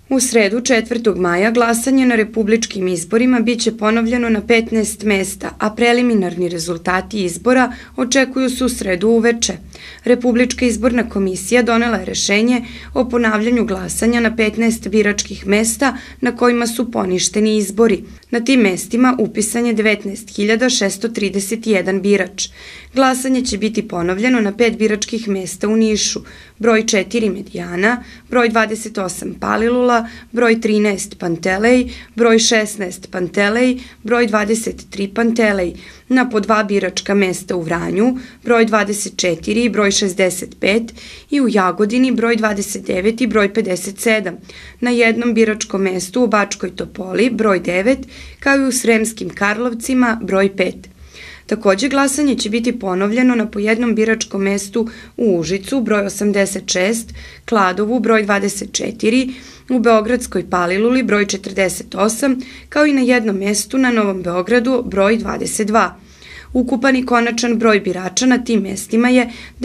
U sredu 4. maja glasanje na republičkim izborima biće ponovljeno na 15 mesta, a preliminarni rezultati izbora očekuju se u sredu uveče. Republička izborna komisija donela je rešenje o ponavljanju glasanja na 15 biračkih mesta na kojima su poništeni izbori. Na tim mestima upisan je 19.631 birač. Glasanje će biti ponovljeno na 5 biračkih mesta u Nišu, broj 4 Medijana, broj 28 Palilula, broj 13 Pantelej, broj 16 Pantelej, broj 23 Pantelej, na po 2 biračka mesta u Vranju, broj 24 i broj 65 i u Jagodini broj 29 i broj 57, na jednom biračkom mestu u Bačkoj Topoli broj 9, kao i u Sremskim Karlovcima broj 5. Takođe, glasanje će biti ponovljeno na po jednom biračkom mestu u Užicu, broj 86, Kladovu, broj 24, u Beogradskoj Paliluli, broj 48, kao i na jednom mestu na Novom Beogradu, broj 22. Ukupan i konačan broj birača na tim mestima je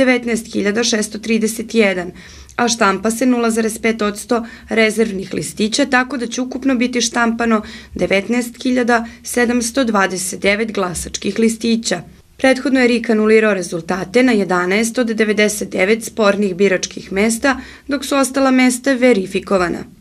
19.631, a štampa se 0,5% rezervnih listića, tako da će ukupno biti štampano 19.729 glasačkih listića. Prethodno je RIK anulirao rezultate na 11 od 99 spornih biračkih mesta, dok su ostala mesta verifikovana.